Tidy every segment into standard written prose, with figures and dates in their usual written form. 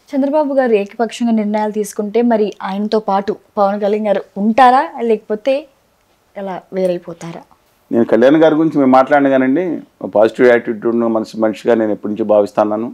చంద్రబాబు గారు ఏకపక్షంగా నిర్ణయాలు తీసుకుంటే మరి ఆయనతో పాటు పవన్ కళ్యాణ్ గారు ఉంటారా లేకపోతే ఎలా వేరైపోతారా? నేను కళ్యాణ్ గారి గురించి మేము మాట్లాడిన కానండి, పాజిటివ్ యాటిట్యూడ్ను మనిషిగా నేను ఎప్పటి నుంచి భావిస్తున్నాను.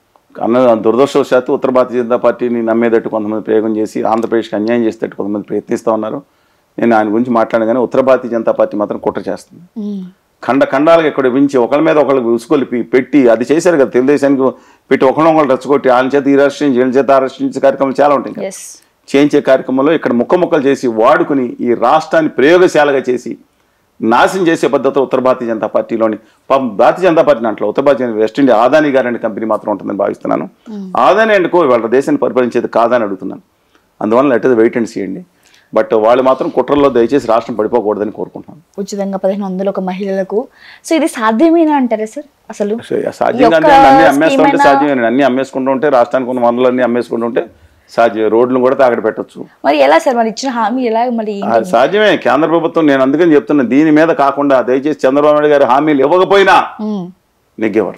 దురదృష్టవశాత్తు ఉత్తర భారతీయ జనతా పార్టీని నమ్మేటట్టు కొంతమంది ప్రయోగం చేసి ఆంధ్రప్రదేశ్కి అన్యాయం చేసేటట్టు కొంతమంది ప్రయత్నిస్తూ ఉన్నారు. నేను ఆయన గురించి మాట్లాడిన కానీ ఉత్తర భారతీయ జనతా పార్టీ మాత్రం కుట్ర చేస్తుంది. ఖండాలుగా ఇక్కడ వించి ఒకళ్ళ మీద ఒకళ్ళకి ఉసుకొలిపి పెట్టి అది చేశారు కదా, తెలుగుదేశానికి పెట్టి ఒకళ్ళొకళ్ళు రెచ్చగొట్టి ఆయన చేత ఈ రాష్ట్రం వీళ్ళ చేత ఆ రాష్ట్రించే కార్యక్రమాలు చాలా ఉంటాయి కదా. చేయించే కార్యక్రమంలో ఇక్కడ ముక్కలు చేసి వాడుకుని ఈ రాష్ట్రాన్ని ప్రయోగశాలగా చేసి నాశనం చేసే పద్ధతి ఉత్తర భారతీయ జనతా పార్టీలోని భారతీయ జనతా పార్టీ అంట్లో ఉత్తర భారతీయ వెస్ట్ ఇండియా ఆదాని గారి అనే కంపెనీ మాత్రం ఉంటుందని భావిస్తున్నాను. ఆదాని అండుకో వాళ్ళ దేశాన్ని పరిపాలించేది కాదని అడుగుతున్నాను. అందువల్ల let is wait and see అండి. బట్ వాళ్ళు మాత్రం కుట్రల్లో దయచేసి రాష్ట్రం పడిపోకూడదని కోరుకుంటున్నాను. ఉచితంగా 1500 ఒక మహిళలకు, సో ఇది సాధ్యమేనా అంటారా సార్? అసలు సాధ్యంగా అన్ని అమ్మేస్తుంటే సాధ్యమే. అన్ని అమ్మేసుకుంటూ ఉంటే రాష్ట్రానికి ఉన్న వనరులన్నీ అమ్మేసుకుంటూ ఉంటే సాధ్యం. రోడ్లను కూడా తాగడ పెట్టచ్చు. మరి ఎలా సార్, మరి ఇచ్చిన హామీ ఎలా? మరి సాధ్యమే. కేంద్ర ప్రభుత్వం, నేను అందుకని చెప్తున్నా, దీని మీద కాకుండా దయచేసి చంద్రబాబు నాయుడు గారు హామీలు ఇవ్వకపోయినా నెగ్గేవారు.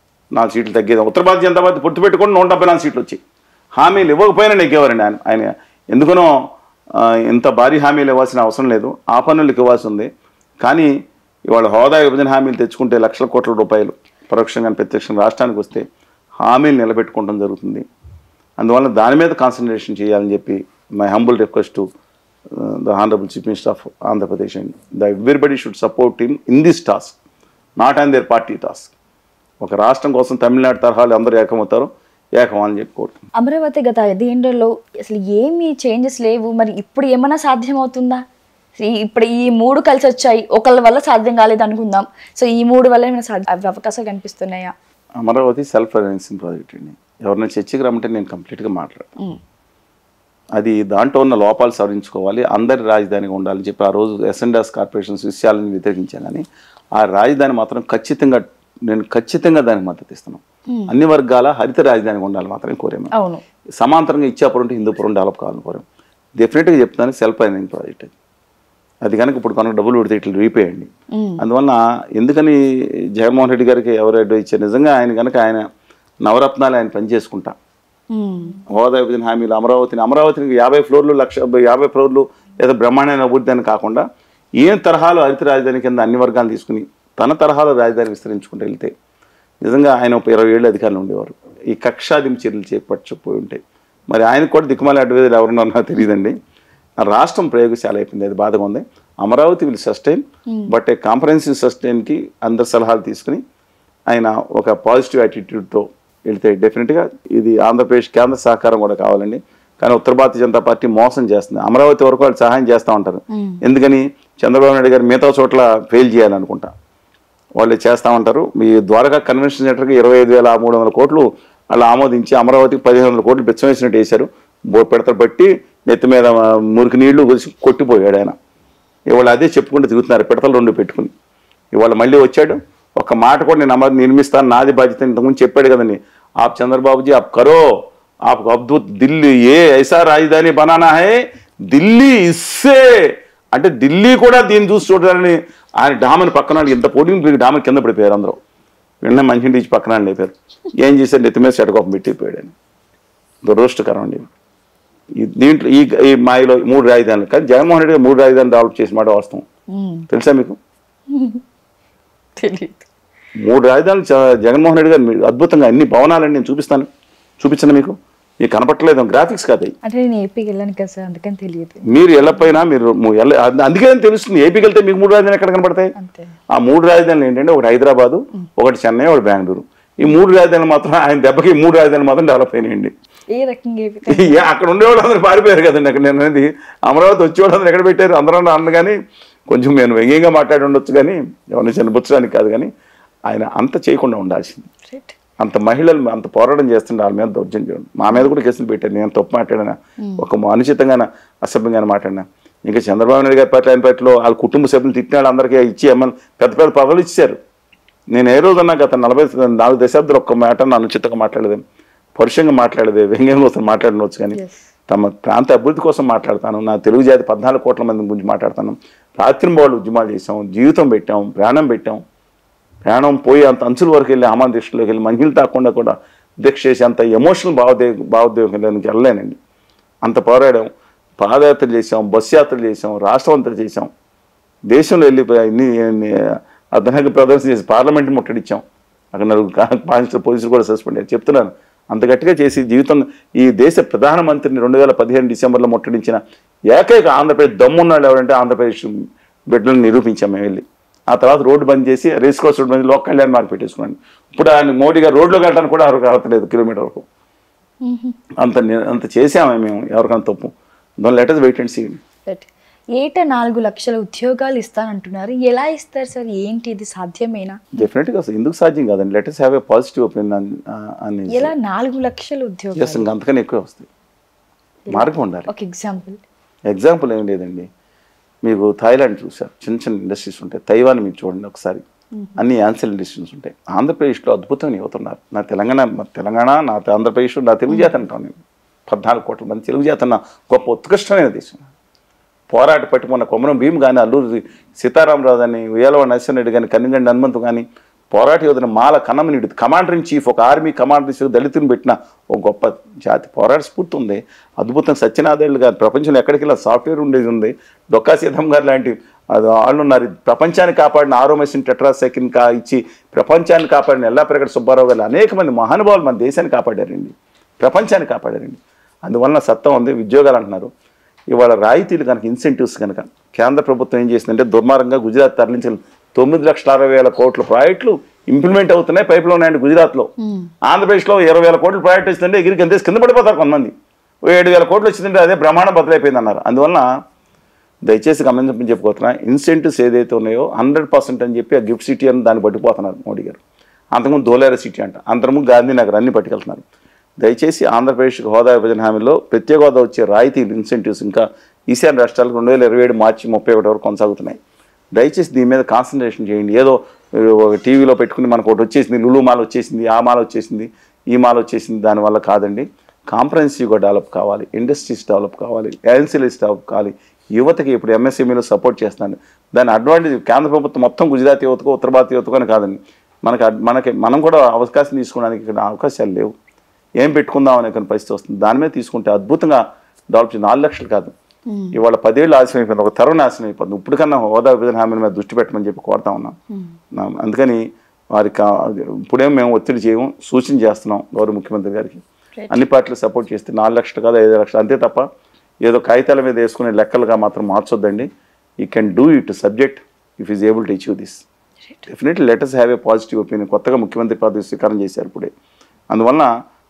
4 సీట్లు తగ్గేది. ఉత్తర భారతీయ జనతా పార్టీ పొత్తు పెట్టుకుని 174 సీట్లు వచ్చి హామీలు ఇవ్వకపోయినా నెగ్గేవారండి ఆయన. ఎందుకనో ఇంత భారీ హామీలు ఇవ్వాల్సిన అవసరం లేదు, ఆ పనులకు ఇవ్వాల్సి ఉంది. కానీ ఇవాళ హోదా విభజన హామీలు తెచ్చుకుంటే లక్షల కోట్ల రూపాయలు పరోక్షంగా ప్రత్యక్షంగా రాష్ట్రానికి వస్తే హామీలు నిలబెట్టుకోవడం జరుగుతుంది. అందువల్ల దాని మీద కాన్సన్ట్రేషన్ చేయాలని చెప్పి my humble request to the honourable chief minister of Andhra Pradesh and everybody should support him in this task, not on their party task. ఒక రాష్ట్రం కోసం తమిళనాడు తరహాలు అందరూ ఏకమవుతారు, ఏకమని చెప్పి కోరుతున్నాను. అమరావతి గత 5 ఏళ్లలో అసలు ఏమీ చేంజెస్ లేవు, మరి ఇప్పుడు ఏమైనా సాధ్యమవుతుందా? ఇప్పుడు ఈ 3 కలిసి వచ్చాయి, ఒకళ్ళ వల్ల సాధ్యం కాలేదు అనుకుందాం. సో ఈ 3 వల్ల ఏమైనా అవకాశాలు కనిపిస్తున్నాయా? అమరావతి సెల్ఫ్ ఫైనాన్సింగ్ ప్రాజెక్ట్ అండి. ఎవరైనా చర్చకి రమ్మంటే నేను కంప్లీట్గా మాట్లాడతాను. అది దాంట్లో ఉన్న లోపాలు సవరించుకోవాలి, అందరి రాజధానిగా ఉండాలని చెప్పి ఆ రోజు ఎస్ఎండాస్ కార్పొరేషన్స్ విషయాలను వ్యతిరేకించాను. కానీ ఆ రాజధాని మాత్రం ఖచ్చితంగా దానికి మద్దతు ఇస్తున్నాం. అన్ని వర్గాల హరిత రాజధానిగా ఉండాలి మాత్రమే కోరాము. సమాంతరంగా ఇచ్చాపురం ఉంటే హిందూపురం డెవలప్ కావాలని కోరాము. డెఫినెట్గా చెప్తాను, సెల్ఫ్ ఫైనాన్సింగ్ ప్రాజెక్ట్ అది కనుక ఇప్పుడు కనుక డబ్బులు పెడితే ఇట్లా రీపేయండి. అందువల్ల ఎందుకని జగన్మోహన్ రెడ్డి గారికి ఎవరు అడ్డు ఇచ్చారు? నిజంగా ఆయన కనుక ఆయన నవరత్నాలు ఆయన పనిచేసుకుంటా, హోదా విభజన హామీలు అమరావతికి 50 ఫ్లోర్లు 50 ఫ్లోర్లు లేదా బ్రహ్మాండమైన అభివృద్ధి అని కాకుండా ఏం తరహాలో హరిత రాజధాని కింద అన్ని వర్గాలు తీసుకుని తన తరహాలో రాజధాని విస్తరించుకుంటూ వెళ్తే నిజంగా ఆయన 20 ఏళ్ళు అధికారులు ఉండేవారు. ఈ కక్షాదింపు చర్యలు చేపట్టకపోయి ఉంటాయి. మరి ఆయనకు కూడా దిక్కుమాలి అడ్వైజర్ ఎవరున్నారో నాకు తెలియదండి. రాష్ట్రం ప్రయోగశాల అయిపోయింది, అది బాధగా ఉంది. Amaravati will sustain, but a comprehensive సస్టైన్కి అందరి సలహాలు తీసుకుని ఆయన ఒక పాజిటివ్ యాటిట్యూడ్తో వెళ్తే డెఫినెట్గా ఇది ఆంధ్రప్రదేశ్ కేంద్ర సహకారం కూడా కావాలండి. కానీ ఉత్తర భారతీయ జనతా పార్టీ మోసం చేస్తుంది. అమరావతి వరకు వాళ్ళు సహాయం చేస్తూ ఉంటారు. ఎందుకని చంద్రబాబు నాయుడు గారు మిగతా చోట్ల ఫెయిల్ చేయాలనుకుంటా వాళ్ళు చేస్తూ ఉంటారు. మీ ద్వారకా కన్వెన్షన్ సెంటర్కి 25,300 కోట్లు వాళ్ళు ఆమోదించి అమరావతికి 1,500 కోట్లు బెచ్చం వేసినట్టు వేశారు. పెడతారు బట్టి నెత్తి మీద మురికి నీళ్లు కొట్టిపోయాడు ఆయన. ఇవాళ అదే చెప్పుకుంటూ తిరుగుతున్నారు, పిడతలు 2 పెట్టుకుని. ఇవాళ మళ్ళీ వచ్చాడు, ఒక మాట కూడా నేను నిర్మిస్తాను, నాది బాధ్యత ఇంతకుముందు చెప్పాడు కదండి. ఆప్ చంద్రబాబుజీ ఆప్ కరో, ఆప్ అద్భుత్ ఢిల్లీ ఏ ఐసా రాజధాని బనానా హై ఢిల్లీ ఇస్సే అంటే ఢిల్లీ కూడా దీన్ని చూసి చూడాలని ఆయన డామని పక్కన ఇంత పోటీ డామని కింద పడిపోయారు అందరూ. వెంటనే మంచి ఇచ్చి పక్కన లేపారు. ఏం చేశారు? నెత్తి మీద చెడకోపం పెట్టిపోయాడు అని. దురదృష్టకరం అండి. దీంట్లో ఈ మాయలో 3 రాజధానులు, కానీ జగన్మోహన్ రెడ్డి 3 రాజధానులు డెవలప్ చేసి మాట వాస్తవం తెలుసా మీకు? 3 రాజధానులు జగన్మోహన్ రెడ్డి గారు అద్భుతంగా అన్ని భవనాలని నేను చూపించాను మీకు కనపట్టలేదు. గ్రాఫిక్స్ కాదు, మీరు వెళ్ళపోయినా మీరు అందుకే తెలుస్తుంది. ఏపీకి వెళ్తే మీకు 3 రాజధానులు ఎక్కడ కనపడతాయి? ఆ 3 రాజధానులు ఏంటంటే ఒకటి హైదరాబాదు, ఒకటి చెన్నై, ఒకటి బెంగళూరు. ఈ 3 రాజధానులు మాత్రం ఆయన దెబ్బకి 3 రాజధానులు మాత్రం డెవలప్ అయినాయండి. అక్కడ ఉండేవాళ్ళు అందరూ పారిపోయారు కదండి. అక్కడ నేను అనేది అమరావతి వచ్చేవాళ్ళు అందరూ ఎక్కడ పెట్టారు? అందరూ అన్న కానీ కొంచెం నేను వ్యంగ్యంగా మాట్లాడి ఉండొచ్చు, కానీ ఎవరిని చనిపుచ్చడానికి కాదు. కానీ ఆయన అంత చేయకుండా ఉండాల్సింది. అంత మహిళలు అంత పోరాటం చేస్తుంటే వాళ్ళ మీద దౌర్జన్యం చేయడం. మా మీద కూడా కేసులు పెట్టారు. నేను తప్పు మాట్లాడినా, ఒక అనుచితంగా అసభ్యంగానే మాట్లాడినా. ఇంకా చంద్రబాబు నాయుడు గారి పట్ల ఆయన పట్ల వాళ్ళ కుటుంబ సభ్యులు తిట్టినాడు, అందరికీ ఇచ్చి పెద్ద పెద్ద పదవులు ఇచ్చారు. నేను ఏ రోజన్నా గత 44 దశాబ్దాలు ఒక్క మాట అనుచితంగా మాట్లాడలేదు, పరుషంగా మాట్లాడేది, వ్యంగ్యం కోసం మాట్లాడవచ్చు. కానీ తమ ప్రాంత అభివృద్ధి కోసం మాట్లాడతాను. నా తెలుగు జాతి 14 కోట్ల మంది గురించి మాట్లాడతాను. రాత్రింబోళ్ళు ఉద్యమాలు చేసాం, జీవితం పెట్టాం, ప్రాణం పెట్టాం. ప్రాణం పోయి అంత అంచుల వరకు వెళ్ళి ఆమాన్ దృష్టిలోకి వెళ్ళి మహిళలు తాకుండా కూడా దీక్ష చేసి అంత ఎమోషనల్ భావోద్వేగంలోకి వెళ్ళలేనండి. అంత పోరాడాం, పాదయాత్ర చేసాం, బస్సు యాత్రలు చేసాం, రాష్ట్రం అంతా చేసాం, దేశంలో వెళ్ళి అర్ధనగర ప్రదర్శన చేసి పార్లమెంట్ ముట్టడిచ్చాం. అక్కడ నలుగురు పోలీసులు కూడా సస్పెండ్ అయ్యారు. చెప్తున్నాను, అంత గట్టిగా చేసి జీవితం ఈ దేశ ప్రధానమంత్రిని 2015 డిసెంబర్లో ముట్టడించిన ఏకైక ఆంధ్రప్రదేశ్ దమ్మున్నాడు ఎవరంటే ఆంధ్రప్రదేశ్ బిడ్డలను నిరూపించాం మేము వెళ్ళి. ఆ తర్వాత రోడ్డు బంద్ చేసి రేస్ కోర్స్ రోడ్డు బంద్ లోక్ కళ్యాణ్ మార్క్ పెట్టేసుకున్నాను. ఇప్పుడు ఆయన మోడీ గారు రోడ్లో కట్టడానికి కూడా ఎవరికి అవ్వట్లేదు కిలోమీటర్ వరకు. అంత చేసామే మేము. ఎవరికైనా తప్పు దాని లెటర్స్ వెయిట్ అండ్ సీ. ఏటా 4 లక్షల ఉద్యోగాలు ఇస్తానంటున్నారు. ఎలా ఇస్తారు సార్? ఏంటి ఇది సాధ్యమేనా? డెఫినెట్గా ఎందుకు సాధ్యం కాదండి. Letters have a positive opinion అని. ఎలా 4 లక్షల ఉద్యోగాలు? అంతకన్నా ఎక్కువ వస్తాయి. మార్గం ఉండాలి. ఒక ఎగ్జాంపుల్ ఏం లేదండి. మీకు థాయిలాండ్ చూసారు, చిన్న చిన్న ఇండస్ట్రీస్ ఉంటాయి. తైవాన్ మీరు చూడండి ఒకసారి, అన్ని యాన్సెల్ ఇండస్ట్రీస్ ఉంటాయి. ఆంధ్రప్రదేశ్లో అద్భుతంగా అవుతున్నారు. నా తెలంగాణ నా ఆంధ్రప్రదేశ్ నా తెలుగు జాతి అంటాను నేను. 14 కోట్ల మంది తెలుగు జాతి అన్న గొప్ప ఉత్కృష్టమైన దేశం. పోరాట పట్టి మొన్న కొమరం భీమ్ కానీ, అల్లూరి సీతారామరాజు కానీ, ఉయ్యాలవాడ నరసింహారెడ్డి కానీ, కన్నిగండి హనుమంతు కానీ, పోరాట యోధన మాల కన్నమనిడు కమాండర్ ఇన్ చీఫ్, ఒక ఆర్మీ కమాండర్ ఇన్ చీఫ్ దళితుని పెట్టిన ఒక గొప్ప జాతి. పోరాట స్ఫూర్తి ఉంది. అద్భుతం. సత్యనాథేళ్ళు గారు ప్రపంచంలో ఎక్కడికి వెళ్ళి సాఫ్ట్వేర్ ఉండేది ఉంది. డొక్కా సీతం గారు లాంటి వాళ్ళు ఉన్నారు. ప్రపంచాన్ని కాపాడిన ఆరోమేషన్ టెట్రాసైకిన్ ఇచ్చి ప్రపంచాన్ని కాపాడిన ఎల్లాప్రగడ సుబ్బారావు గారు అనేక మంది మహానుభావులు మన దేశాన్ని కాపాడారండి, ప్రపంచాన్ని కాపాడారండి. అందువలన సత్తా ఉంది. ఉద్యోగాలు అంటున్నారు. ఇవాళ రాయితీలు కనుక, ఇన్సెంటివ్స్ కనుక కేంద్ర ప్రభుత్వం ఏం చేసిందంటే దుర్మార్గంగా గుజరాత్ తరలించిన 9,60,000 కోట్ల ప్రాజెక్టులు ఇంప్లిమెంట్ అవుతున్నాయి. పైపులో ఉన్నాయండి గుజరాత్లో. ఆంధ్రప్రదేశ్లో 20,000 కోట్ల ప్రాజెక్ట్ వచ్చిందంటే ఎగిరికి ఎంత కింద పడిపోతారు కొంతమంది. 7,000 కోట్లు వచ్చిందంటే అదే బ్రహ్మాండం బదులైపోయింది అన్నారు. అందువలన దయచేసి గమనించమని చెప్పుకోతున్నా, ఇన్సెంటివ్స్ ఏదైతే ఉన్నాయో 100% అని చెప్పి ఆ గిఫ్ట్ సిటీ అని దాన్ని పట్టుకుపోతున్నారు మోడీ గారు. అంతకుముందు ధోలేరా సిటీ అంట, అంతకుముందు గాంధీనగర్ అన్ని పట్టుకెళ్తున్నారు. దయచేసి ఆంధ్రప్రదేశ్ హోదా విభజన హామీలో ప్రత్యేక హోదా వచ్చే రాయితీలు, ఇన్సెంటివ్స్ ఇంకా ఈశాన్య రాష్ట్రాలకు 2027 మార్చి 31 వరకు కొనసాగుతున్నాయి. దయచేసి దీని మీద కాన్సన్ట్రేషన్ చేయండి. ఏదో టీవీలో పెట్టుకుని మనకు ఒకటి వచ్చేసింది, లులు మాల్ వచ్చేసింది, ఆ మాల్ వచ్చేసింది, ఈ మాల్ వచ్చేసింది, దానివల్ల కాదండి. కాంప్రహెన్సివ్గా డెవలప్ కావాలి, ఇండస్ట్రీస్ డెవలప్ కావాలి, ఏజెన్సీస్ డెవలప్ కావాలి. యువతకి ఇప్పుడు ఎంఎస్ఎంఈలో సపోర్ట్ చేస్తున్నాను. దాని అడ్వాంటేజ్ కేంద్ర ప్రభుత్వం మొత్తం గుజరాత్ యువతకు, ఉత్తర భారత యువతకు అని కాదండి. మనం కూడా అవకాశం తీసుకోవడానికి ఇక్కడ అవకాశాలు లేవు. ఏం పెట్టుకుందాం అనే కొన్ని పరిస్థితి వస్తుంది. దాని మీద తీసుకుంటే అద్భుతంగా డెవలప్ చేసి 4 లక్షలు కాదు, ఇవాళ 10 ఏళ్ళు ఆలస్యం అయిపోయింది, ఒక తరం నాశనం అయిపోతుంది. ఇప్పటికన్నా హోదా విభజన హామీల మీద దృష్టి పెట్టమని చెప్పి కోరుతా ఉన్నాం. అందుకని వారికి ఇప్పుడేం మేము ఒత్తిడి చేయము, సూచన చేస్తున్నాం గౌరవ ముఖ్యమంత్రి గారికి. అన్ని పార్టీలు సపోర్ట్ చేస్తే 4 లక్షలు కాదు 5 లక్షలు అంతే తప్ప ఏదో కాగితాల మీద వేసుకునే లెక్కలుగా మాత్రం మార్చొద్దండి. You can do it subject if is able to achieve this. Definitely letters have a positive opinion. కొత్తగా ముఖ్యమంత్రి పదవి స్వీకారం చేశారు ఇప్పుడే. అందువలన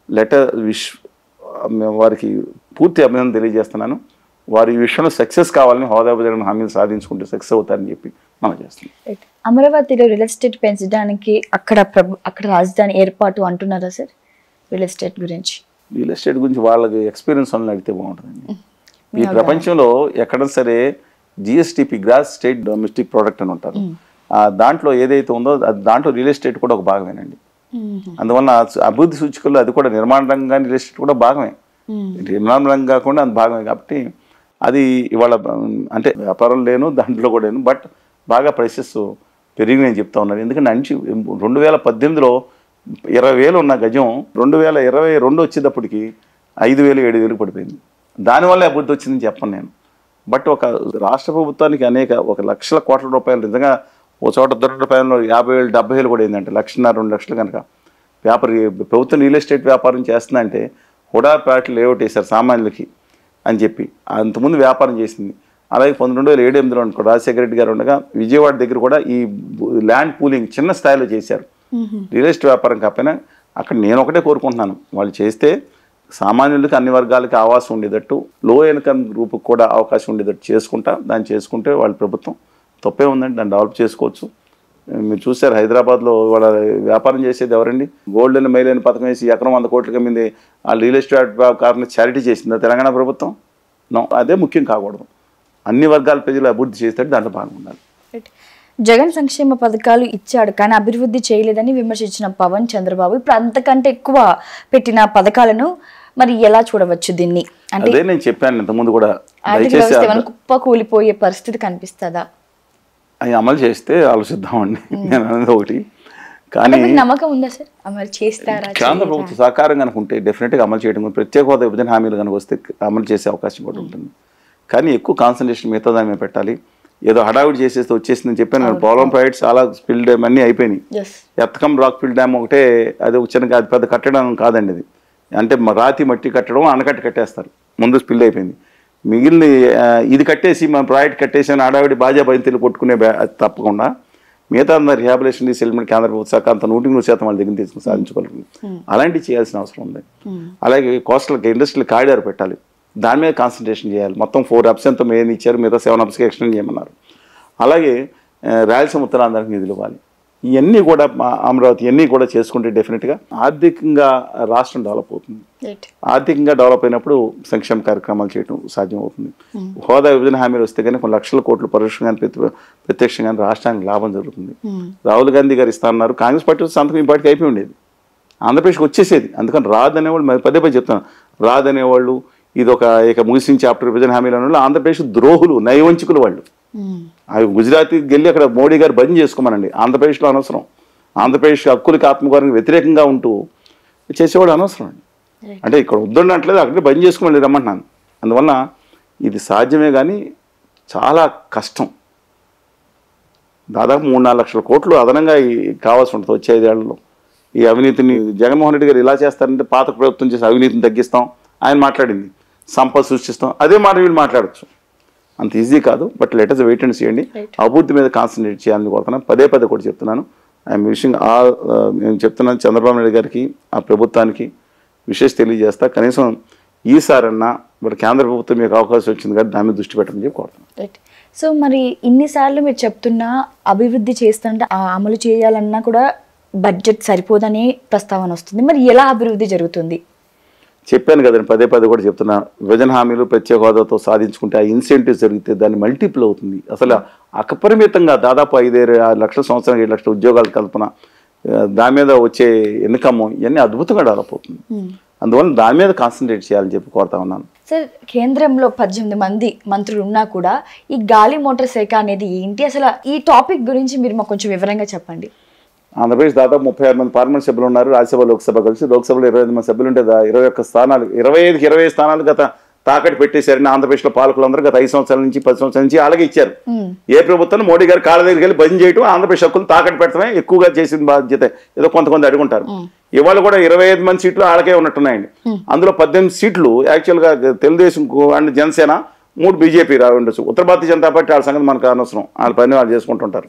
వారికి పూర్తి అభినందన తెలియజేస్తున్నాను. వారి ఈ విషయంలో సక్సెస్ కావాలని, హోదా విభజన హామీలు సాధించుకుంటే సక్సెస్ అవుతారని చెప్పి మనం చేస్తున్నాం. అమరావతిలో రియల్ ఎస్టేట్ పెంచడానికి అక్కడ రాజధాని ఏర్పాటు అంటున్నారా సార్? రియల్ ఎస్టేట్ గురించి వాళ్ళకి ఎక్స్పీరియన్స్ వాళ్ళని అడిగితే బాగుంటుందండి. ఈ ప్రపంచంలో ఎక్కడ సరే GSDP, gross state domestic product అని ఉంటారు. దాంట్లో ఏదైతే ఉందో దాంట్లో రియల్ ఎస్టేట్ కూడా ఒక భాగమేనండి. అందువల్ల అభివృద్ధి సూచికల్లో అది కూడా నిర్మాణ రంగం, రియల్ ఎస్టేట్ కూడా భాగమే. నిర్మాణ రంగం కాకుండా అది భాగమే. కాబట్టి అది ఇవాళ అంటే వ్యాపారం లేను, దాంట్లో కూడా లేను, బట్ బాగా ప్రైసెస్ పెరిగి నేను చెప్తా ఉన్నాను. ఎందుకంటే 2018లో 20,000 ఉన్న గజం 2022 వచ్చేటప్పటికి 5,000, 7,000 పడిపోయింది. దానివల్ల అభివృద్ధి వచ్చిందని చెప్పను నేను. బట్ ఒక రాష్ట్ర ప్రభుత్వానికి 1 లక్షల కోట్ల రూపాయలు నిజంగా ఓ చోట దొరకడంలో 50,000, 70,000 కూడా అయిందంటే 1,50,000, 2 లక్షలు కనుక ప్రభుత్వం రియల్ ఎస్టేట్ వ్యాపారం చేస్తుందంటే హుడా ప్యాట్లు లేఅవుట్ వేశారు సామాన్యులకి అని చెప్పి. అంతకుముందు వ్యాపారం చేసింది. అలాగే 2007-8 అనుకో రాజశేఖర రెడ్డి గారు ఉండగా విజయవాడ దగ్గర కూడా ఈ ల్యాండ్ పూలింగ్ చిన్న స్థాయిలో చేశారు. రియల్ ఎస్టేట్ వ్యాపారం కాకపోయినా అక్కడ నేను ఒకటే కోరుకుంటున్నాను, వాళ్ళు చేస్తే సామాన్యులకి అన్ని వర్గాలకి ఆవాసం ఉండేటట్టు, లో ఇన్కమ్ గ్రూప్కి కూడా అవకాశం ఉండేటట్టు దాన్ని చేసుకుంటే వాళ్ళ ప్రభుత్వం తప్పే ఉందండి, దాన్ని డెవలప్ చేసుకోవచ్చు. మీరు చూసారు హైదరాబాద్లో వాళ్ళ వ్యాపారం చేసేది ఎవరండి? గోల్డెన్ మైల్ అని పథకం వేసి ఎకరం 100 కోట్లకి అమ్మింది ఆ రియల్ ఎస్టేట్ వ్యాపారం చారిటీ చేసిందా తెలంగాణ ప్రభుత్వం? అదే ముఖ్యం కాకూడదు. అన్ని వర్గాల ప్రజలు అభివృద్ధి చేస్తే దాంట్లో పాల్గొనాలి. జగన్ సంక్షేమ పథకాలు ఇచ్చాడు కానీ అభివృద్ధి చేయలేదని విమర్శించిన పవన్ చంద్రబాబు ఇప్పుడు అంతకంటే ఎక్కువ పెట్టిన పథకాలను మరి ఎలా చూడవచ్చు దీన్ని? అంటే నేను చెప్పాను ఇంతకుముందు కూడా, కుప్ప కూలిపోయే పరిస్థితి కనిపిస్తుందా? అవి అమలు చేస్తే ఆలోచిద్దామండి. నేను అనేది ఒకటి, కానీ నమ్మకం ఉందా సార్ అమలు చేస్తారా? కేంద్ర ప్రభుత్వ సహకారం కనుక ఉంటే డెఫినెట్గా అమలు చేయడం, ప్రత్యేక హోదా విభజన హామీలు కనుక వస్తే అమలు చేసే అవకాశం కూడా ఉంటుంది. కానీ ఎక్కువ కాన్సన్ట్రేషన్ మిగతా దాని మీద పెట్టాలి. ఏదో హడావిడి చేసేస్తే వచ్చేసిందని చెప్పాను కదా, పోలవరం ప్రాజెక్ట్ చాలా స్పిల్ డ్యామ్ అన్నీ అయిపోయినాయి. ఎత్తకం రాక్ ఫిల్ డ్యామ్ ఒకటే అది చిన్నగా అది పెద్ద కట్టడం కాదండి. అది అంటే రాతి మట్టి కట్టడం, ఆనకట్ట కట్టేస్తారు, ముందు స్పిల్ అయిపోయింది. మిగిలిన ఇది కట్టేసి మన ప్రాజెక్ట్ కట్టేసి అని హడావిడి బాజా బంతిలు కొట్టుకునే తప్పకుండా మిగతా అందరు రిహాబిలేషన్ సెటిల్మెంట్ కేంద్ర ప్రభుత్వ శాఖ అంత 100% వాళ్ళ దగ్గర తీసుకుని సాధించుకోగలుగుతుంది. అలాంటివి చేయాల్సిన అవసరం ఉంది. అలాగే కోస్టల్ ఇండస్ట్రియల్ కారిడార్ పెట్టాలి, దాని మీద కాన్సన్ట్రేషన్ చేయాలి. మొత్తం 4 hubs ఎంతో మెయిన్ ఇచ్చారు, మిగతా 7 hubsకి ఎక్స్టెండ్ చేయమన్నారు. అలాగే రాయలసీమ ఉత్తరాంధ్రానికి నిధులు ఇవ్వాలి. ఇవన్నీ కూడా అమరావతి ఇవన్నీ కూడా చేసుకుంటే డెఫినెట్గా ఆర్థికంగా రాష్ట్రం డెవలప్ అవుతుంది. ఆర్థికంగా డెవలప్ అయినప్పుడు సంక్షేమ కార్యక్రమాలు చేయడం సాధ్యం అవుతుంది. హోదా విభజన హామీలు వస్తే కానీ కొన్ని లక్షల కోట్లు పరోక్షంగా ప్రత్యక్షంగా రాష్ట్రానికి లాభం జరుగుతుంది. రాహుల్ గాంధీ గారు ఇస్తా అన్నారు, కాంగ్రెస్ పార్టీ సంతకం ఈ పార్టీకి అయిపోయి ఉండేది, ఆంధ్రప్రదేశ్కి వచ్చేసేది. అందుకని రాదనేవాళ్ళు మరి పదే చెప్తాను, రాదనేవాళ్ళు ఇది ఇక ముగిసిన చాప్టర్ విభజన హామీలు అనేవాళ్ళు ఆంధ్రప్రదేశ్ ద్రోహులు, నయవంచికులు వాళ్ళు. అవి గుజరాత్కి వెళ్ళి అక్కడ మోడీ గారు బంద్ చేసుకోమనండి, ఆంధ్రప్రదేశ్లో అనవసరం. ఆంధ్రప్రదేశ్ హక్కులకి ఆత్మగౌరవానికి వ్యతిరేకంగా ఉంటూ చేసేవాడు అనవసరం అండి. అంటే ఇక్కడ వద్దండట్లేదు, అక్కడే బంద్ చేసుకోమని రమ్మంటున్నాను. అందువల్ల ఇది సాధ్యమే కానీ చాలా కష్టం. దాదాపు 3-4 లక్షల కోట్లు అదనంగా కావాల్సి ఉంటుంది వచ్చే 5 ఏళ్లలో. ఈ అవినీతిని జగన్మోహన్ రెడ్డి గారు ఇలా చేస్తారంటే పాత ప్రభుత్వం చేసే అవినీతిని తగ్గిస్తాం ఆయన మాట్లాడింది, సంపద సృష్టిస్తాం, అదే మాట వీళ్ళు మాట్లాడచ్చు. అంత ఈజీ కాదు. బట్ లెటర్స్ వెయిట్ అండ్ చేయండి. అభివృద్ధి మీద కాన్సన్ట్రేట్ చేయాలని కోరుతున్నాను. పదే కూడా చెప్తున్నాను. ఐఎమ్ విషింగ్ నేను చెప్తున్నాను చంద్రబాబు నాయుడు గారికి, ఆ ప్రభుత్వానికి విశేష తెలియజేస్తా. కనీసం ఈసారన్నా మరి కేంద్ర ప్రభుత్వం మీకు అవకాశం వచ్చింది కాబట్టి దాని మీద దృష్టి పెట్టమని చెప్పి కోరుతున్నాను. సో మరి ఇన్నిసార్లు మీరు చెప్తున్నా అభివృద్ధి చేస్తుంటే అమలు చేయాలన్నా కూడా బడ్జెట్ సరిపోదని ప్రస్తావన వస్తుంది. మరి ఎలా అభివృద్ధి జరుగుతుంది? చెప్పాను కదండి, పదే కూడా చెప్తున్నా. విభజన హామీలు ప్రత్యేక హోదాతో సాధించుకుంటే ఆ ఇన్సెంటివ్స్ జరిగితే దాన్ని మల్టిపుల్ అవుతుంది. అసలు అపరిమితంగా దాదాపు 5-6 లక్షల సంవత్సరానికి 7 లక్షల ఉద్యోగాల కల్పన, దాని మీద వచ్చే ఇన్కమ్ ఇవన్నీ అద్భుతంగా డెవలప్ అవుతుంది. అందువల్ల దాని మీద కాన్సన్ట్రేట్ చేయాలని చెప్పి కోరుతా ఉన్నాను. సార్, కేంద్రంలో 18 మంది మంత్రులు ఉన్నా కూడా ఈ గాలి మోటార్ శాఖ అనేది ఏంటి? అసలు ఈ టాపిక్ గురించి మీరు మాకు కొంచెం వివరంగా చెప్పండి. ఆంధ్రప్రదేశ్ దాదాపు 36 మంది పార్లమెంట్ సభ్యులు ఉన్నారు. రాజ్యసభ లోక్సభ కలిసి లోక్సభలో 25 మంది సభ్యులు ఉంటే 21 స్థానాలు 25కి 20 స్థానాలు గత తాకట్టు పెట్టేశారని ఆంధ్రప్రదేశ్లో పాలకులందరూ గత 5 సంవత్సరాల నుంచి 10 సంవత్సరాల నుంచి అలాగే ఇచ్చారు. ఏ ప్రభుత్వం మోడీ గారు కాళ్ళ దగ్గరికి వెళ్ళి బంద్ చేయడం, ఆంధ్రప్రదేశ్ హక్కులు తాకట్టు పెట్టడమే ఎక్కువగా చేసిన బాధ్యత. ఏదో కొంతమంది అడుగుంటారు. ఇవాళ కూడా 25 మంది సీట్లు ఆడకే ఉన్నట్టున్నాయండి. అందులో 18 సీట్లు యాక్చువల్గా తెలుగుదేశం అండ్ జనసేన, 3 బీజేపీ ఉండొచ్చు. ఉత్తర భారతీయ జనతా పార్టీ వాళ్ళ సంగతి మనకు అనవసరం, వాళ్ళ పని వాళ్ళు చేసుకుంటుంటారు.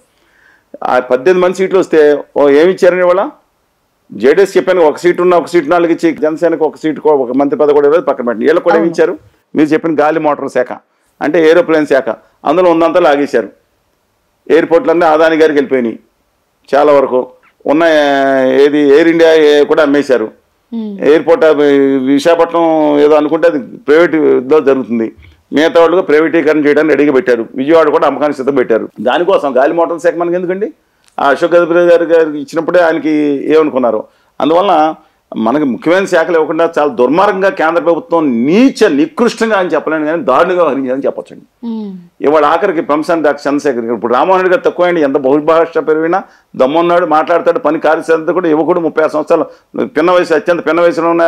ఆ 18 మంది సీట్లు వస్తే ఏమి ఇచ్చారని ఇవాళ జేడీఎస్ చెప్పాను, 1 సీటు ఉన్న 1 సీటు 4 ఇచ్చి జనసేనకు 1 సీటు 1 మంత్రి పదవి కూడా పక్కన పెట్టండి. వీళ్ళకి కూడా ఏమి ఇచ్చారు? మీరు చెప్పిన గాలి మోటార్ శాఖ అంటే ఏరోప్లేన్ శాఖ, అందులో ఉందంతా లాగేశారు. ఎయిర్పోర్ట్లన్నీ అదాని గారికి వెళ్ళిపోయినాయి. చాలా వరకు ఉన్న ఏది ఎయిర్ ఇండియా కూడా అమ్మేశారు. ఎయిర్పోర్ట్ విశాఖపట్నం ఏదో అనుకుంటే అది ప్రైవేట్లో జరుగుతుంది. మిగతా వాళ్ళు ప్రైవేటీకరణ చేయడానికి రెడీగా పెట్టారు. విజయవాడ కూడా అమ్మకానికి సిద్ధం పెట్టారు. దానికోసం గాలి మోటార్ శాఖ మనకి ఎందుకండి? ఆ అశోక్ గజపతి గారికి ఇచ్చినప్పుడే ఆయనకి ఏమనుకున్నారు. అందువల్ల మనకి ముఖ్యమైన శాఖలు ఇవ్వకుండా చాలా దుర్మార్గంగా కేంద్ర ప్రభుత్వం నికృష్టంగా అని చెప్పలేను కానీ దారుణంగా వహించాలని చెప్పొచ్చండి. ఇవాళ ఆఖరికి పెంసాని డాక్టర్ చంద్రశేఖర్ గారు, ఇప్పుడు రామ్మోహన్ రెడ్డి గారు తక్కువైంది, ఎంత బహుభాష పెరిగినా దమ్మున్నాడు, మాట్లాడతాడు, పని కార్యశాల కూడా యువకుడు 36 సంవత్సరాలు అత్యంత పిన్న వయసులో ఉన్న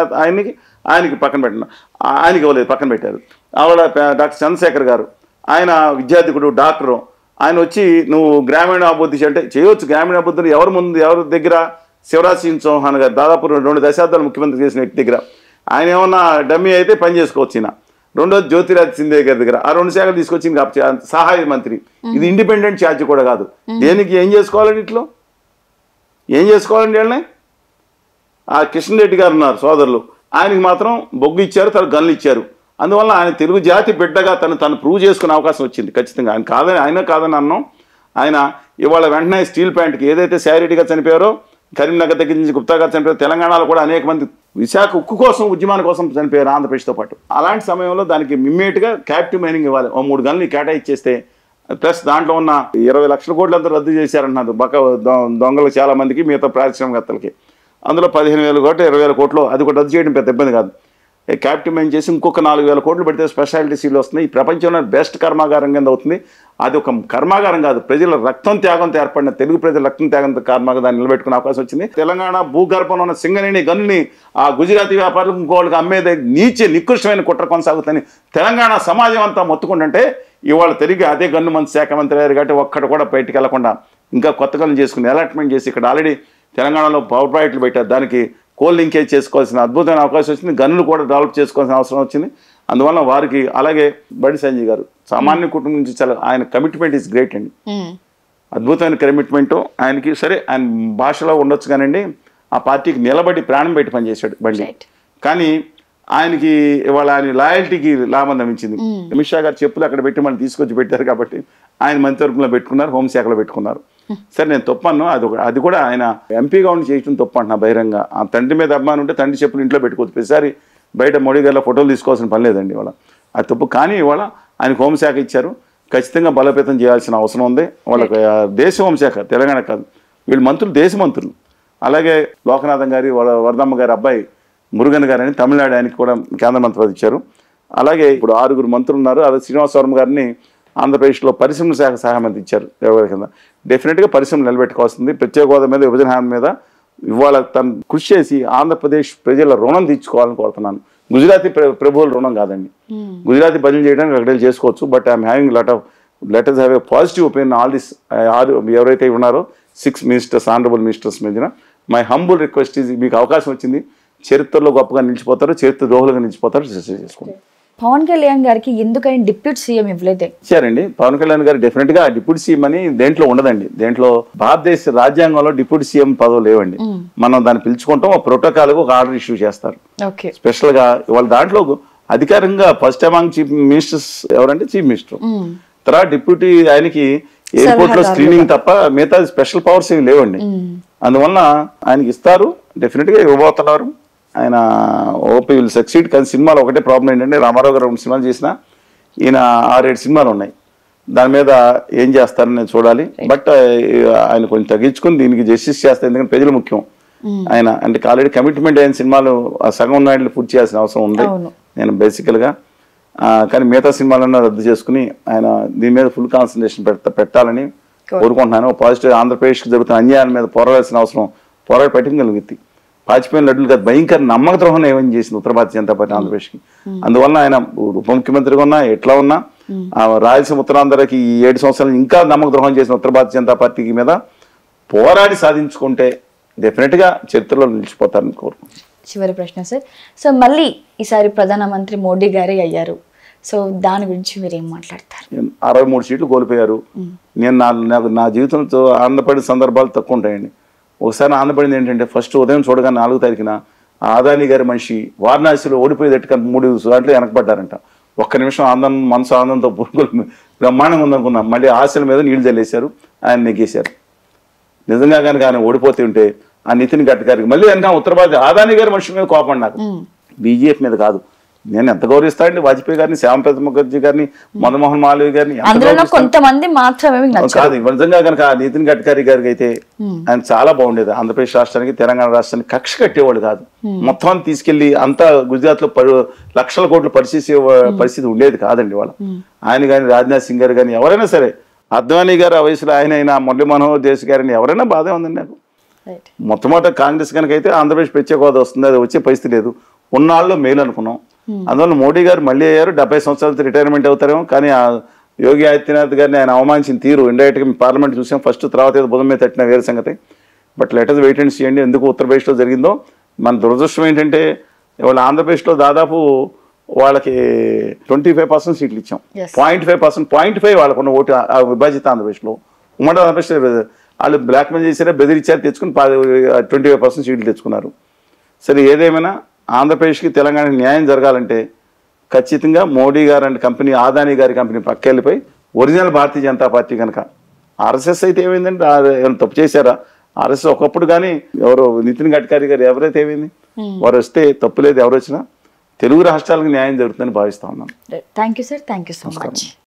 ఆయనకి పక్కన పెట్టిన ఆయనకి ఇవ్వలేదు, పక్కన పెట్టారు. ఆవిడ డాక్టర్ చంద్రశేఖర్ గారు, ఆయన విద్యార్థికుడు, డాక్టరు. ఆయన వచ్చి నువ్వు గ్రామీణ అభివృద్ధి అంటే చేయవచ్చు. గ్రామీణ అభివృద్ధిని ఎవరి దగ్గర? శివరాజ్ సింగ్ చౌహాన్ గారు దాదాపు 2 దశాబ్దాలు ముఖ్యమంత్రి చేసిన వ్యక్తి దగ్గర. ఆయన ఏమన్నా డమ్మీ అయితే పని చేసుకోవచ్చు. ఈయన రెండోది జ్యోతిరాజ్ సింధియా గారి దగ్గర ఆ 2 శాఖలు తీసుకొచ్చింది సహాయ మంత్రి. ఇది ఇండిపెండెంట్ ఛార్జ్ కూడా కాదు. దేనికి ఏం చేసుకోవాలండి? ఇట్లో ఏం చేసుకోవాలండి? వాళ్ళని ఆ కిషన్ రెడ్డి గారు ఉన్నారు సోదరులు, ఆయనకి మాత్రం బొగ్గు ఇచ్చారు, తన గన్లు ఇచ్చారు. అందువల్ల ఆయన తెలుగు జాతి బిడ్డగా తను ప్రూవ్ చేసుకునే అవకాశం వచ్చింది. ఖచ్చితంగా ఆయన కాదని అన్నాం. ఆయన ఇవాళ వెంటనే స్టీల్ ప్లాంట్కి ఏదైతే శారీరెడ్డిగా చనిపోయారో, కరీంనగర్ దగ్గర నుంచి గుప్తా గారు చనిపోయారు, తెలంగాణలో కూడా అనేక మంది విశాఖ ఉక్కు కోసం ఉద్యమాల కోసం చనిపోయారు ఆంధ్రప్రదేశ్తో పాటు. అలాంటి సమయంలో దానికి ఇమ్మీడియట్గా క్యాప్టివ్ మైనింగ్ ఇవ్వాలి. 3 గన్లు కేటాయిచ్చేస్తే ప్లస్ దాంట్లో ఉన్న 20 లక్షల కోట్లంతా రద్దు చేశారంటున్నారు దొంగలు చాలా మందికి, మిగతా పారిశ్రామికవేత్తలకి. అందులో 15,000 కోట్లు 20,000 కోట్లు అది కూడా రద్దు చేయడం పెద్ద ఇబ్బంది కాదు. క్యాపిటల్ మైన్ చేసి ఇంకొక 4,000 కోట్లు పెడితే స్పెషాలిటీ సీలు వస్తున్నాయి. ఈ ప్రపంచంలో బెస్ట్ కర్మాగారం కింద అవుతుంది. అది ఒక కర్మాగారం కాదు, ప్రజల రక్తం త్యాగంతో ఏర్పడిన, తెలుగు ప్రజల రక్తం త్యాగంతో కర్మాగా దాన్ని నిలబెట్టుకునే అవకాశం వచ్చింది. తెలంగాణ భూగర్భంలో ఉన్న సింగరేణి గనుని ఆ గుజరాతీ వ్యాపారులకు ఇంకోళ్ళకి అమ్మేది నికృష్టమైన కుట్ర కొనసాగుతుంది. తెలంగాణ సమాజం అంతా మొత్తుకుంటుంటే ఇవాళ తిరిగి అదే గన్ను మంత్రి శాఖ మంత్రి అయ్యారు కాబట్టి ఒక్కడ కూడా బయటికి వెళ్లకుండా ఇంకా కొత్త గన్ను చేసుకుని అలాట్మెంట్ చేసి ఇక్కడ ఆల్రెడీ తెలంగాణలో పవర్ ప్రాజెక్టులు పెట్టారు. దానికి కోల్ లింకేజ్ చేసుకోవాల్సిన అద్భుతమైన అవకాశం వచ్చింది. గన్నులు కూడా డెవలప్ చేసుకోవాల్సిన అవసరం వచ్చింది. అందువల్ల వారికి అలాగే బండి సంజయ్ గారు సామాన్య కుటుంబం నుంచి చాలా ఆయన కమిట్మెంట్ ఈజ్ గ్రేట్ అండి. అద్భుతమైన కమిట్మెంట్ ఆయనకి. సరే ఆయన భాషలో ఉండొచ్చు కానండి, ఆ పార్టీకి నిలబడి ప్రాణం పెట్టి పనిచేశాడు బండి. కానీ ఆయనకి ఇవాళ ఆయన లాయల్టీకి లాభం లభించింది. అమిత్ షా గారు చెప్పులు అక్కడ పెట్టి మనం తీసుకొచ్చి పెట్టారు కాబట్టి ఆయన మంత్రివర్గంలో పెట్టుకున్నారు, హోంశాఖలో పెట్టుకున్నారు. సరే నేను తప్పను, అది కూడా ఆయన ఎంపీగా ఉండి చేయడం తప్పు అంటున్నా బహిరంగ. ఆ తండ్రి మీద అభిమానం ఉంటే తండ్రి చెప్పులు ఇంట్లో పెట్టుకోవచ్చు, ప్రతిసారి బయట మోడీ గారిలో ఫోటోలు తీసుకోవాల్సిన పని లేదండి ఇవాళ. అది తప్పు. కానీ ఇవాళ ఆయనకు హోంశాఖ ఇచ్చారు, ఖచ్చితంగా బలోపేతం చేయాల్సిన అవసరం ఉంది. వాళ్ళకి దేశ హోంశాఖ తెలంగాణ కాదు, వీళ్ళు మంత్రులు దేశ మంత్రులు. అలాగే లోకనాథన్ గారి వరదమ్మ గారి అబ్బాయి మురుగన్ గారు అని తమిళనాడు ఆయనకి కూడా కేంద్ర మంత్రి పదవి ఇచ్చారు. అలాగే ఇప్పుడు 6 మంత్రులు ఉన్నారు. అదే శ్రీనివాసవరం గారిని ఆంధ్రప్రదేశ్లో పరిశ్రమల శాఖ సహాయ మంత్రి ఇచ్చారు ఎవరి కింద. డెఫినెట్గా పరిశ్రమలు నిలబెట్టుకోవాల్సింది. ప్రత్యేక హోదా మీద, విభజన హామీ మీద ఇవాళ తను కృషి చేసి ఆంధ్రప్రదేశ్ ప్రజల రుణం తీర్చుకోవాలని కోరుతున్నాను. గుజరాతీ ప్రభువుల రుణం కాదండి. గుజరాతీ బదిలీ చేయడానికి అక్కడ చేసుకోవచ్చు. But I'm having letters have a positive opinion all this. ఎవరైతే ఉన్నారో 6 మినిస్టర్స్, ఆనరబుల్ మినిస్టర్స్ మీద మై హంబుల్ రిక్వెస్ట్ ఈజ్, మీకు అవకాశం వచ్చింది, చరిత్రలో గొప్పగా నిలిచిపోతారు, చరిత్ర ద్రోహులుగా నిలిచిపోతారు, చేసుకోండి. పవన్ కళ్యాణ్ గారికి ఎందుకని డిప్యూటీ సీఎం ఇవ్వలేదే? ఇచ్చారండి. పవన్ కళ్యాణ్ గారు డెఫినెట్ గా డిప్యూటీ సీఎం అని దేంట్లో ఉండదండి. దేంట్లో భారతదేశ రాజ్యాంగంలో డిప్యూటీ సీఎం పదవి లేవండి. మనం దాన్ని పిలుచుకుంటాం, ఒక ప్రోటోకాల్ ఒక ఆర్డర్ ఇష్యూ చేస్తారు స్పెషల్ గా. ఇవాళ దాంట్లో అధికారంగా ఫస్ట్ అమాంగ్ చీఫ్ మినిస్టర్స్ ఎవరంటే చీఫ్ మినిస్టర్, తర్వాత డిప్యూటీ ఆయనకి ఎయిర్పోర్ట్ లో స్క్రీనింగ్ తప్ప మిగతా స్పెషల్ పవర్స్ ఏమి లేవండి. అందువల్ల ఆయనకి ఇస్తారు, డెఫినెట్ గా ఇవ్వబోతున్నారు. ఆయన ఓపీ విల్ సక్సీడ్. కానీ సినిమాలో ఒకటే ప్రాబ్లం ఏంటంటే రామారావు గారు 2 సినిమాలు చేసినా ఈయన 6-7 సినిమాలు ఉన్నాయి. దాని మీద ఏం చేస్తారని నేను చూడాలి. బట్ ఆయన కొంచెం తగ్గించుకుని దీనికి జస్టిస్ చేస్తారు, ఎందుకంటే ప్రజలు ముఖ్యం. ఆయన అంటే ఆల్రెడీ కమిట్మెంట్ అయిన సినిమాలు సగం నాయుడు పూర్తి చేయాల్సిన అవసరం ఉంది నేను బేసికల్గా. కానీ మిగతా సినిమాలన్నా రద్దు చేసుకుని ఆయన దీని మీద ఫుల్ కాన్సన్ట్రేషన్ పెట్టాలని కోరుకుంటున్నాను. పాజిటివ్ ఆంధ్రప్రదేశ్కి జరుగుతున్న అన్యాయాల మీద పోరాడాల్సిన అవసరం, పోరాడి పెట్టగలిగింది. పాచిపోయిన లడ్డులు కాదు, భయంకర నమ్మక ద్రోహం ఏమని చేసింది ఉత్తర భారతీయ జనతా పార్టీ ఆంధ్రప్రదేశ్కి. అందువల్ల ఆయన ఉప ముఖ్యమంత్రిగా ఉన్నా ఎట్లా ఉన్నా రాయలసీమ ఉత్తరాంధ్రకి ఈ 7 సంవత్సరాలు ఇంకా నమ్మక ద్రోహం చేసిన ఉత్తర భారతీయ జనతా పార్టీకి మీద పోరాడి సాధించుకుంటే డెఫినెట్ గా చరిత్రలో నిలిచిపోతారని కోరుకుంటున్నాను. చివరి ప్రశ్న సార్. సో మళ్ళీ ఈసారి ప్రధానమంత్రి మోడీ గారే అయ్యారు. సో దాని గురించి మీరు ఏం మాట్లాడతారు? 63 సీట్లు కోల్పోయారు. నేను నా జీవితంతో ఆనందపడిన సందర్భాలు తక్కువ ఉంటాయండి. ఒకసారి ఆనందపడింది ఏంటంటే ఫస్ట్ ఉదయం చూడగానే 4వ తారీఖున ఆదాని గారి మనిషి వారణాసిలో ఓడిపోయేటట్టుగా 3 దాంట్లో వెనకబడ్డారంట. ఒక్క నిమిషం మనసు ఆనందంతో బ్రహ్మాండంగా ఉందనుకున్నాం. మళ్ళీ ఆశల మీద నీళ్లు చల్లేశారు, ఆయన నెగ్గేశారు. నిజంగా కనుక ఆయన ఓడిపోతే ఉంటే ఆ నితిన్ గడ్కరీకి మళ్ళీ వెనక ఉత్తర భారత ఆదాని గారి మనిషి మీద కోపం నాకు, బీజేపీ మీద కాదు. నేను ఎంత గౌరవిస్తానండి వాజ్పేయి గారిని, శ్యామప్రసాద్ ముఖర్జీ గారిని, మదన్మోహన్ మాలవీయ గారిని. కొంతమంది మాత్రమే కాదు, నిజంగా కనుక నితిన్ గడ్కరీ గారికి అయితే ఆయన చాలా బాగుండేది. ఆంధ్రప్రదేశ్ రాష్ట్రానికి, తెలంగాణ రాష్ట్రానికి కక్ష కట్టేవాళ్ళు కాదు. మొత్తం తీసుకెళ్లి అంతా గుజరాత్ లో లక్షల కోట్లు పరిస్థితి ఉండేది కాదండి వాళ్ళ. ఆయన కానీ, రాజ్నాథ్ సింగ్ గారు కానీ, ఎవరైనా సరే, అద్వానీ గారు ఆ వయసులో ఆయన అయినా, మురళీ మనోహర్ దేశ్ గారిని ఎవరైనా బాధే ఉందండి నాకు. మొట్టమొదటి కాంగ్రెస్ కనుక అయితే ఆంధ్రప్రదేశ్ ప్రత్యేక హోదా వస్తుంది, అది వచ్చే పరిస్థితి లేదు. ఉన్నాళ్ళు మేలు అనుకున్నాం. అందువల్ల మోడీ గారు మళ్ళీ అయ్యారు. 70 సంవత్సరాలతో రిటైర్మెంట్ అవుతారేమో. కానీ ఆ యోగి ఆదిత్యనాథ్ గారిని ఆయన అవమానించిన తీరు ఇండైరెక్ట్గా పార్లమెంట్ చూసాం. ఫస్ట్ తర్వాత ఏదో బుధం మీద తట్టిన వేరే సంగతి. బట్ లెటర్స్ వెయిట్ అండ్ చేయండి ఎందుకు ఉత్తరప్రదేశ్లో జరిగిందో. మన దురదృష్టం ఏంటంటే ఇవాళ ఆంధ్రప్రదేశ్లో దాదాపు వాళ్ళకి 25% సీట్లు ఇచ్చాం. 0.5% వాళ్ళకున్న ఓటు విభజిత ఆంధ్రప్రదేశ్లో. ఉమ్మడి ఆంధ్రప్రదేశ్ వాళ్ళు బ్లాక్ మెయిల్ చేశారా, బెదిరించారు, తెచ్చుకుని 25% సీట్లు తెచ్చుకున్నారు. సరే ఏదేమైనా ఆంధ్రప్రదేశ్కి తెలంగాణకి న్యాయం జరగాలంటే ఖచ్చితంగా మోడీ గారు అండ్ కంపెనీ, ఆదాని గారి కంపెనీ పక్కెళ్ళిపోయి ఒరిజినల్ భారతీయ జనతా పార్టీ కనుక. ఆర్ఎస్ఎస్ అయితే ఏమైందంటే ఏమైనా తప్పు చేశారా? ఆర్ఎస్ఎస్ ఒకప్పుడు కానీ ఎవరో నితిన్ గడ్కరీ గారు ఎవరైతే ఏమైంది, వారు వస్తే తప్పు లేదు, ఎవరు వచ్చినా తెలుగు రాష్ట్రాలకు న్యాయం జరుగుతుందని భావిస్తా ఉన్నాను. Thank you sir, thank you so much.